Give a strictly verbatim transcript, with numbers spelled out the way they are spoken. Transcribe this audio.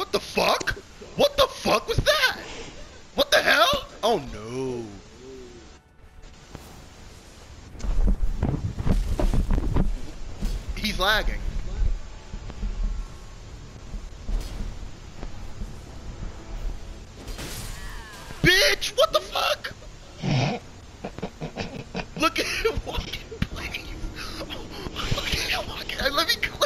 What the fuck? What the fuck was that? What the hell? Oh no. He's lagging. Bitch, what the fuck? Look at him walking, please. Look at him walking. Let me go.